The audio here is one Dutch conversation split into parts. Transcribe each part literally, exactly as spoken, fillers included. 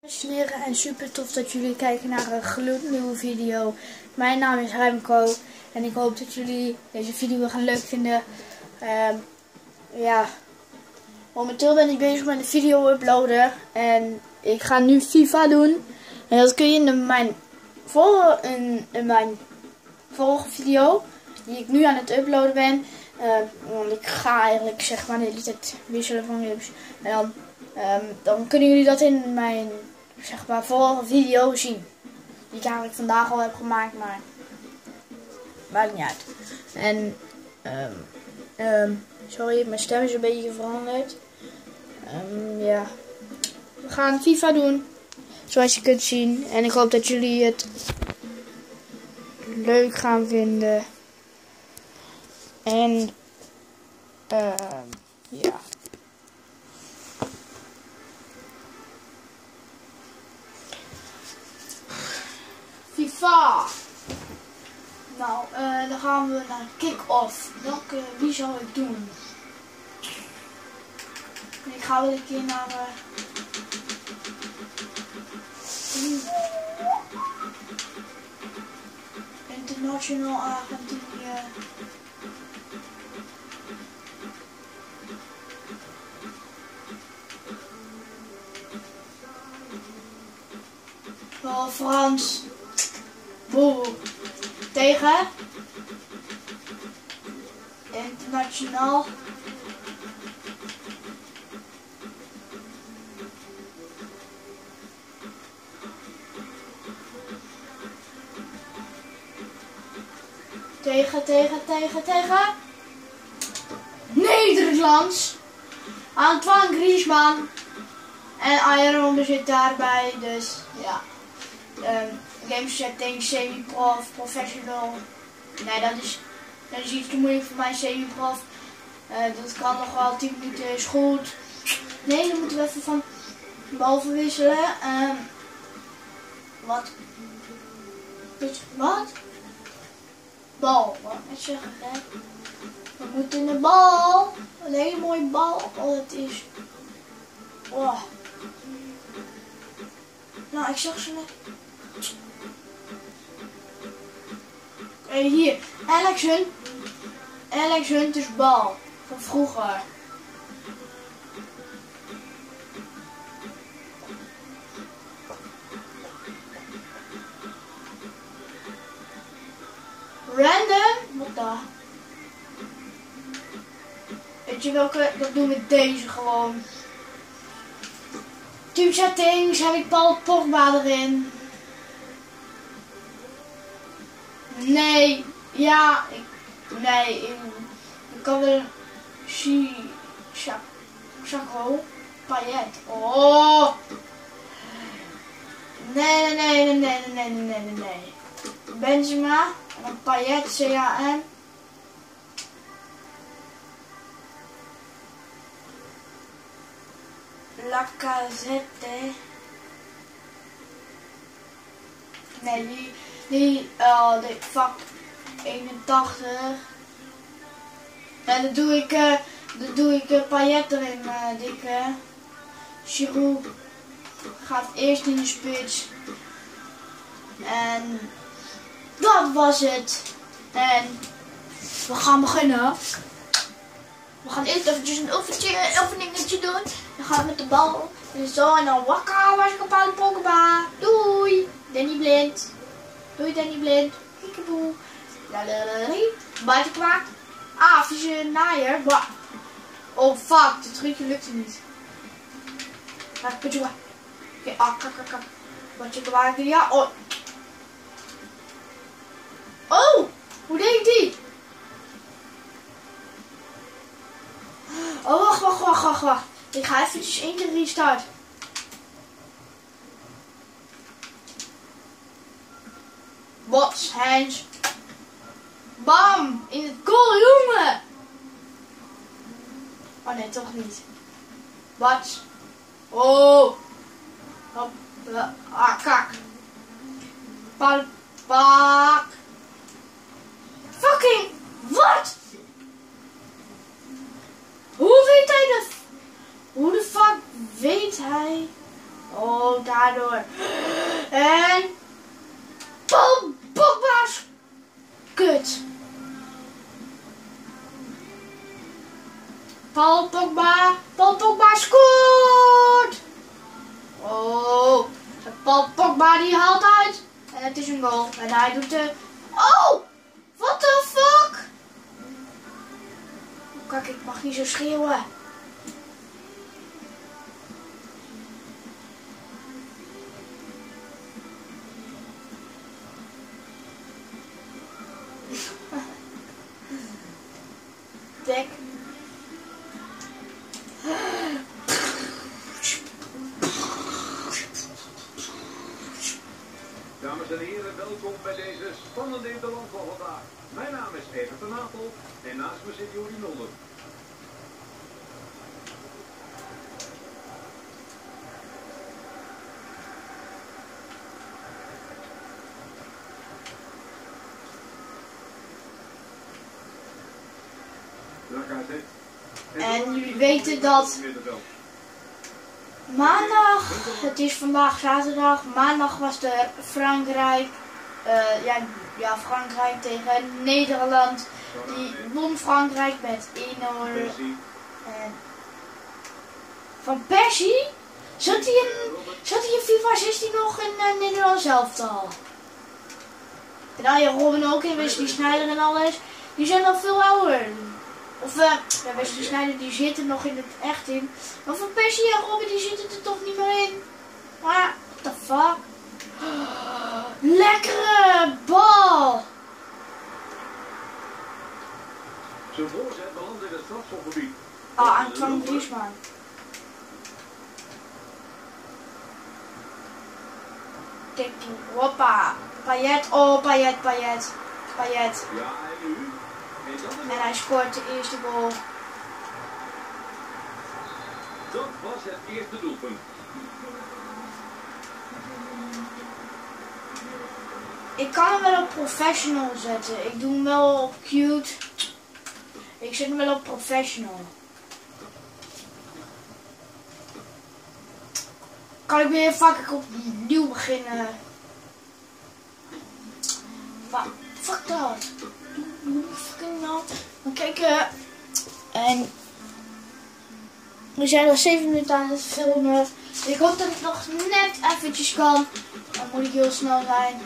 Smeren en super tof dat jullie kijken naar een gloednieuwe video. Mijn naam is Remco en ik hoop dat jullie deze video gaan leuk vinden. Um, ja, momenteel ben ik bezig met een video uploaden en ik ga nu FIFA doen. En dat kun je in mijn vorige, in, in mijn vorige video, die ik nu aan het uploaden ben. Uh, want ik ga eigenlijk zeg maar de hele tijd wisselen van clips. En dan, um, dan kunnen jullie dat in mijn zeg maar vorige video zien. Die ik eigenlijk vandaag al heb gemaakt, maar maakt niet uit. En um, um, sorry, mijn stem is een beetje veranderd. Um, ja, we gaan FIFA doen, zoals je kunt zien. En ik hoop dat jullie het leuk gaan vinden. En uh, ja. FIFA. Nou, uh, dan gaan we naar kick-off. Welke, wie zou ik doen? Ik ga wel een keer naar uh, International Argentinië. Oh, Frans. Boe. Tegen Internationaal tegen tegen tegen tegen Nederlands. Antoine Griezmann en Iron zit daarbij, dus ja. Um, game setting, semi-prof, professional. Nee, dat is, dat is iets te moeilijk voor mij, semi-prof. Uh, dat kan nog wel, tien minuten is goed. Nee, dan moeten we even van bal verwisselen. Um, wat? Wat? Bal, wat moet ik zeggen, hè? We moeten in de bal. Een hele mooie bal. Oh, het is. Oh. Nou, ik zag ze net. Oké, okay, hier. Alex Hunt. Alex Hunt is bal. Van vroeger. Random? Wat dan? Weet je welke? Dat doen we deze gewoon. Team settings heb ik Paul Pogba erin. Nee, ja, ik, nee, ik, ik kan wel Chi, Chaco, Payet. Oh, nee, nee, nee, nee, nee, nee, nee, nee, nee. Benzema en dan Payet, C A M. Lacazette. Nee, die, die, oh, die, fuck, eenentachtig. En dan doe ik, uh, dan doe ik uh, Payet erin, uh, dikke. Giroud gaat eerst in de spits. En dat was het. En we gaan beginnen. We gaan eerst eventjes een oefeningetje, oefeningetje doen. Dan gaan we met de bal. En zo, en dan wakka, waar is Paul Pogba. Doei. Danny Blind. Doei Danny Blind. Kiekeboe. Lalalali. Buitenkwaak. Ah, vieze naaier. Bah. Oh fuck, dit trucje lukte niet. Ga ik putje. Oké, ah, kak, kak, kak. Wat je kwaak. Ja, oh. Oh, hoe deed ik die? Oh, wacht, wacht, wacht, wacht, wacht. Ik ga eventjes één keer restart. Wat, hands. Bam, in het goal, jongen. Oh nee, toch niet. Wat? Oh. Hop, ah, kak. Pak, pak. Fucking, wat? Hoe weet hij dat? Hoe de fuck weet hij Oh, daardoor. En... Paul Pogba's kut. Paul Pogba. Paul Pogba scoort. Oh. Paul Pogba die haalt uit. En het is een goal. En hij doet de... Oh! What the fuck? Kijk, ik mag niet zo schreeuwen. Dek. Dames en heren, welkom bij deze spannende interland van vandaag. Mijn naam is Evert van Apel en naast me zit Juri Nolder. En jullie weten dat maandag, het is vandaag zaterdag, maandag was er Frankrijk, uh, ja, ja, Frankrijk tegen Nederland. Die won Frankrijk met één nul. En Van Persie? Zat hij in, zat hij in FIFA zestien nog in uh, Nederlands elftal? En dan je Robben ook in, Wesley Sneijder en alles. Die zijn al veel ouder. Of uh, ja, Wesley Sneijder die zit er nog in het echt in. Maar Van Persie en Robben die zitten er toch niet meer in. Maar, what the fuck? Oh, lekkere bal! Zijn voorzet belandt in het strafschopgebied. Ah, Antoine Griezmann. Tikkie, hoppa. Payet, oh Payet, Payet. Payet. Ja, en nu? En hij scoort de eerste goal. Dat was het eerste doelpunt. Ik kan hem wel op professional zetten. Ik doe hem wel op cute. Ik zet hem wel op professional. Kan ik weer vaak opnieuw beginnen? Fuck, fuck dat. Fucking nou. Dan kijken. En we zijn al zeven minuten aan het filmen. Ik hoop dat het nog net eventjes kan. Dan moet ik heel snel zijn.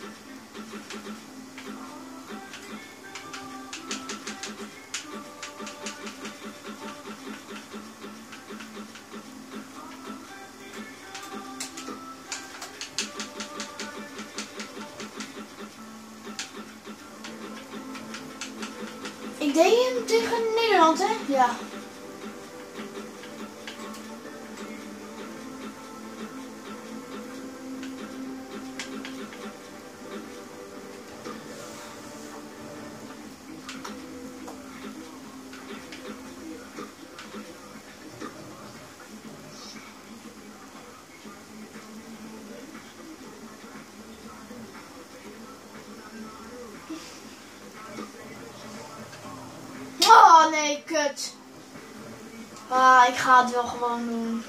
Ik deed hem tegen Nederland, hè? Ja. Oh nee, kut. Ah, ik ga het wel gewoon doen.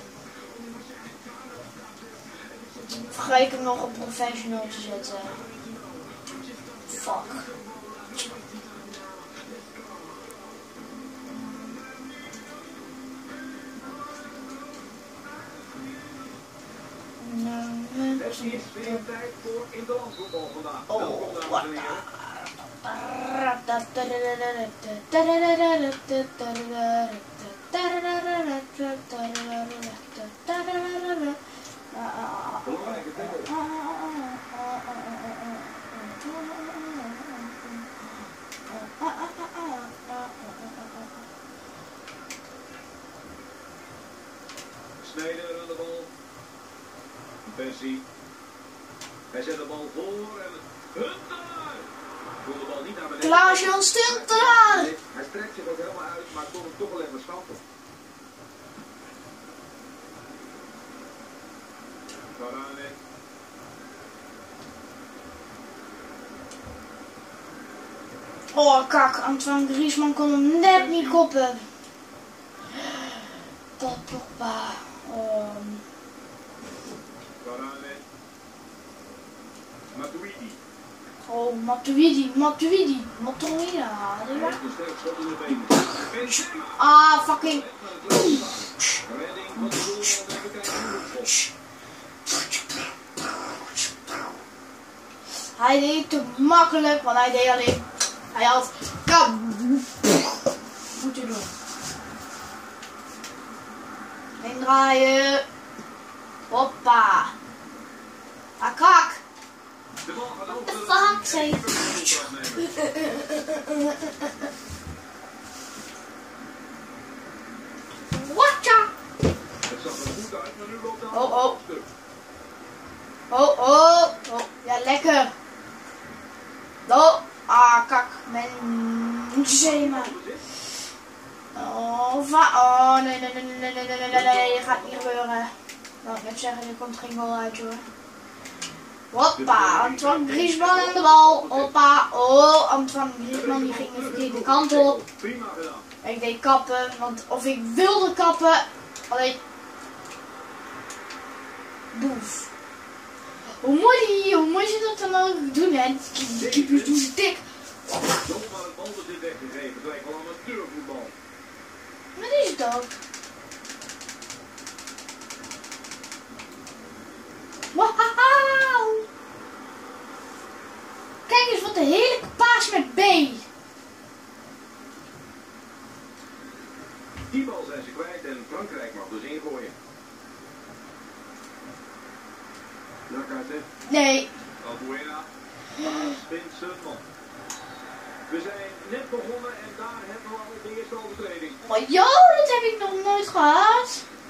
Vergeet ik hem nog op professional te zetten. Fuck. Het is weer tijd voor interlandvoetbal vandaag. Welkom dames en heren. Sneijder aan de bal. Persie. Hij zet de bal voor en Hunter! Voel de bal niet naar beneden. Klaas-Jan Stuntelaar! Hij strekt zich ook helemaal uit, maar kon hem toch wel even stampen. Varane. Oh kak, Antoine Griezmann kon hem net niet koppen. Dat Pogba. Um. Oh, Matuidi, Matuidi, Matuidi. Ah, fucking. Hij deed te makkelijk, want hij deed alleen. Hij had kam moeten doen. Indraaien. Hoppa. Akak. What the fuck, say? Watcha. Oh, oh. Oh, oh. Oh, ja, lekker. Oh, ah, kak. Mijn zema. Oh, va oh, nee, nee, nee, nee, nee, nee, nee, nee, nee, dat gaat niet gebeuren. Nou, ik net zeggen, er komt geen goal uit, hoor. Hoppa, Antoine Griezmann aan de bal. Hoppa, oh, Antoine Griezmann die ging de verkeerde kant op. Ik deed kappen, want of ik wilde kappen, alleen... Boef. Hoe moet je, hoe moet je dat dan ook doen, hè? Die keepers doen ze dik. Zomaar een balbezit weggegeven, het lijkt wel amateurvoetbal. Wat is het ook? Wauw! Kijk eens wat een heerlijke paas met B. Die bal zijn ze kwijt en Frankrijk mag dus ingooien. Nakate. Nee. Albuena. Vincent Man. We zijn net begonnen en daar hebben we al de eerste overtreding. Oh joh, dat heb ik nog nooit gehad.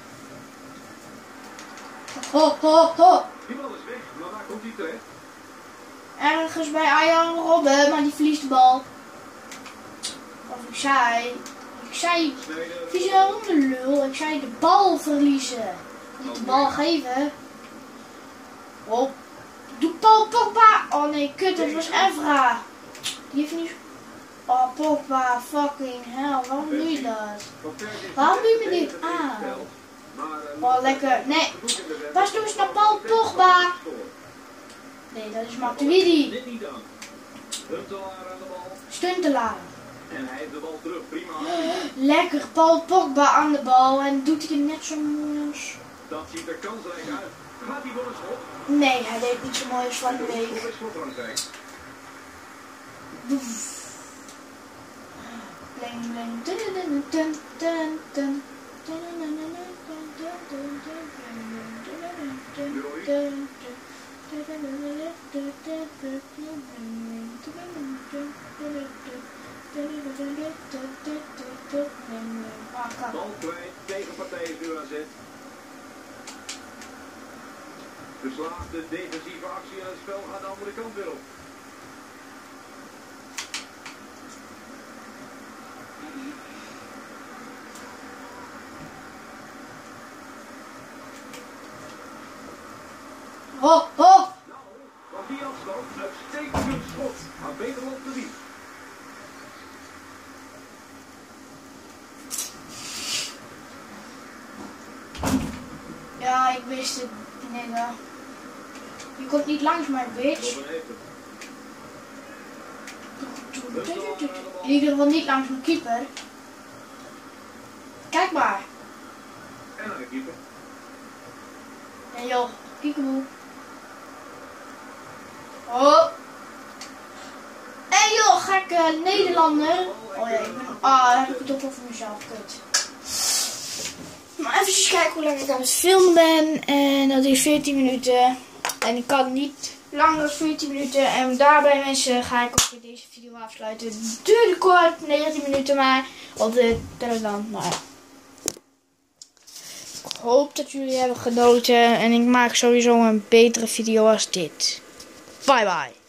Ho, ho, ho. Die bal is weg, maar waar komt die terecht? Ergens bij Arjan Robben, maar die verliest de bal. Of ik zei, ik zei, vies een de lul, ik zei de bal verliezen. Niet de bal geven. Oh, doe Paul Pogba. Oh nee, kut, dat was Evra. Die heeft niet... Oh, Pogba, fucking hell, waarom doe je dat? Waarom doe je me dit aan? Oh, lekker. Nee, pas doe eens naar Paul Pogba. Nee, dat is Matuidi. Stuntelaar. En hij heeft de bal terug, prima. Lekker, Paul Pogba aan de bal en doet hij net zo mooi als... Dat ziet er kansrijk uit. Gaat hij voor een schot? Nee, hij deed niet zo mooi als van de week. Bling bling dun dun dun dun dun. Bal kwijt, tegenpartij is nu aan zet. Geslaagde defensieve actie en het spel gaat de andere kant weer op. Ho, ho! Nou, van die afstand uitstekend schot. Maar beter op de wieg. Ja, ik wist het, nigga. Je komt niet langs mij, bitch. In ieder geval niet langs mijn keeper. Kijk maar. En aan de keeper. En joh, kiekeboe. Oh. En joh, gekke Nederlander. Oh ja, ik ben... Ah, dan heb ik het ook over mezelf, kut. Maar even kijken hoe lang ik aan het filmen ben. En dat is veertien minuten. En ik kan niet langer dan veertien minuten. En daarbij mensen ga ik ook weer deze video afsluiten. Het duurde kort, negentien minuten maar. Op de telegram. Maar ja. Ik hoop dat jullie hebben genoten. En ik maak sowieso een betere video als dit. Bye bye.